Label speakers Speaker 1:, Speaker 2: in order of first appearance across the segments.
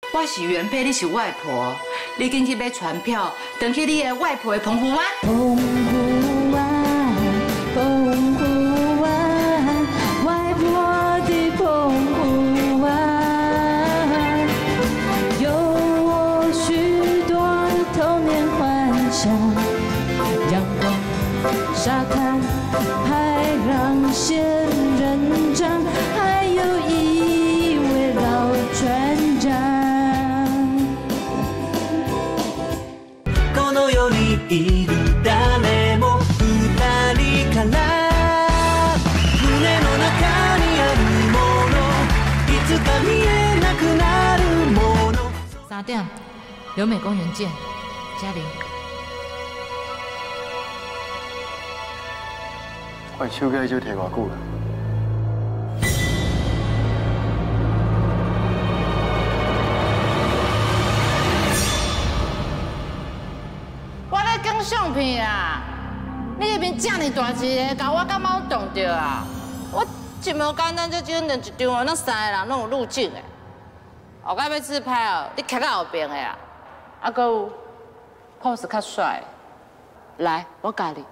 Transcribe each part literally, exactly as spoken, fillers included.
Speaker 1: 我是原配，你是外婆，你紧去买船票，回去你的外婆的澎湖湾。
Speaker 2: 澎湖湾，澎湖湾，外婆的澎湖湾，有我许多童年幻想，阳光、沙滩、海浪、仙人掌，还有一位老船长。
Speaker 3: この世にいる誰も二人から胸の中にあるものいつか見えなくなるもの。
Speaker 4: 三点，留美公园见，嘉玲。
Speaker 5: 我的手机就摕偌久了？
Speaker 4: 我咧讲相片啊！你那边这么大一个，甲我感觉动着啊！我一无简单就只两一张哦，那三个人拢有入镜的。后摆要自拍哦，你徛到后边的啊，啊，搁有 pose 较帅。来，我教你。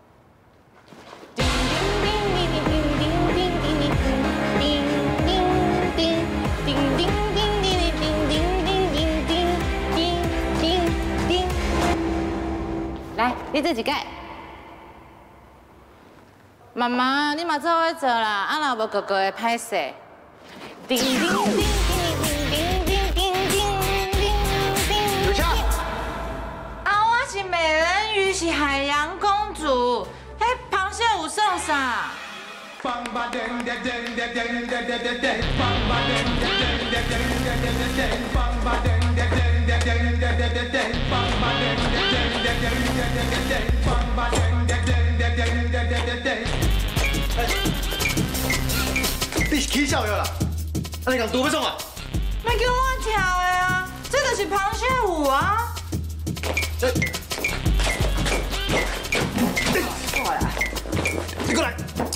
Speaker 4: 来，你做一个。妈妈，你嘛做伙做啦，啊若无哥哥会歹势。叮叮叮叮叮叮叮叮叮。
Speaker 5: 有枪。
Speaker 4: 啊，我是美人鱼，是海洋公主。迄螃蟹有送啥？
Speaker 5: 你是起笑药啦？啊，你共拄要创啊？
Speaker 4: 咪叫我跳的啊！这就是螃蟹舞啊！过来，
Speaker 5: 你过来。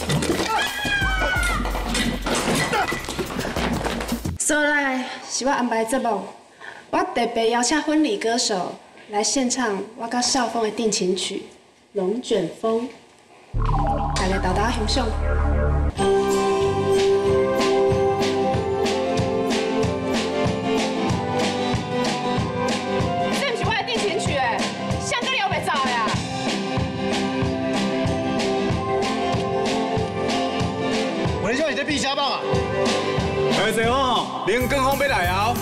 Speaker 6: 所来是我安排节目，我特别邀请婚礼歌手来献唱我甲少峰的定情曲《龙卷风》，大家豆豆欣赏。
Speaker 7: 这不是我的定情曲诶，谁跟你有袂走呀？
Speaker 5: 我咧叫你在避虾棒啊！
Speaker 8: 哎，这哦，林更峰要来啊！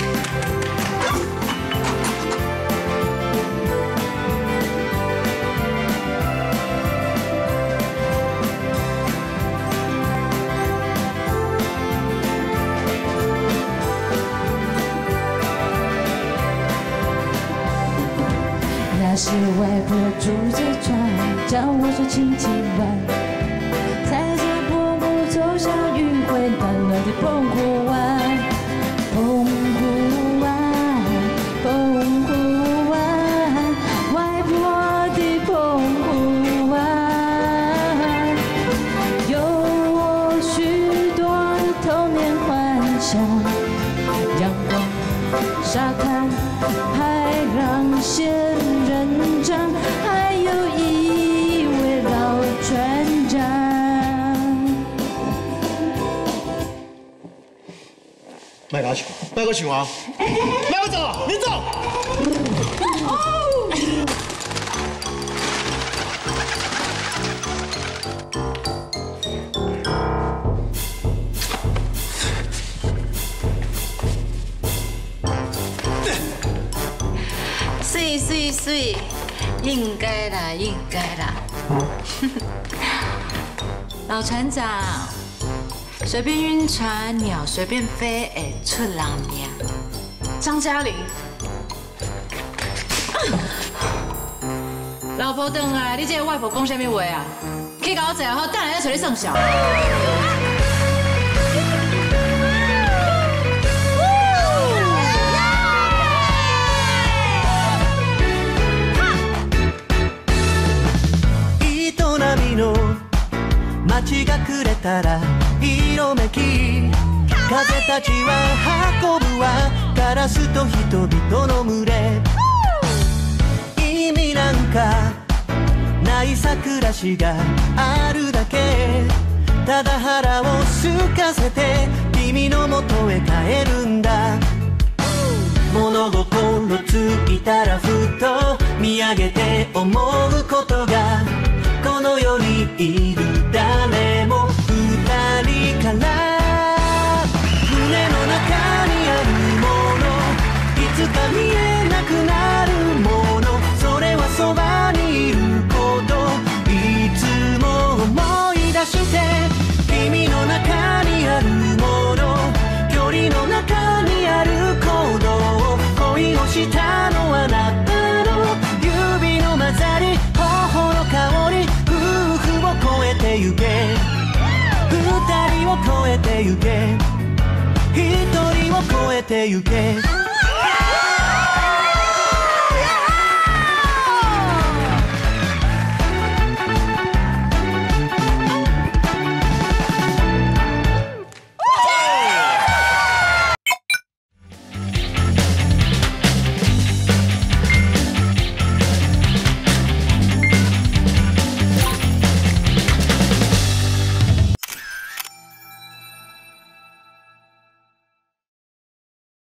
Speaker 2: 那是外婆拄着船，教我说轻轻玩。 踩着澎湖走向余晖暖暖的澎湖湾，澎湖湾，澎湖湾，外婆的澎湖湾，有我许多童年幻想，阳光、沙滩、海浪、仙人掌，还有一位老船长。
Speaker 5: 卖我唱，卖我唱啊！卖我走，你走。
Speaker 1: 水水水，应该啦，应该啦。老船长。 随便晕船，鸟随便飞，会出人命。
Speaker 6: 张嘉玲，
Speaker 4: 老婆回来，你这个外婆讲什么话啊？去甲我坐好，等下再找你算账。
Speaker 3: 街が暮れたら色めき風たちは運ぶわカラスと人々の群れ意味なんかないさ暮らしがあるだけただ腹を空かせて君のもとへ帰るんだ物心ついたらふと見上げて思うことがこの世にいる誰も二人から胸の中にあるものいつか見えなくなるものそれはそばにいることいつも思い出して君の中にあるもの距離の中にある行動恋をしたのはあなたの指の混ざり頬の香り夫婦を越えてゆけ二人を越えてゆけ一人を越えてゆけ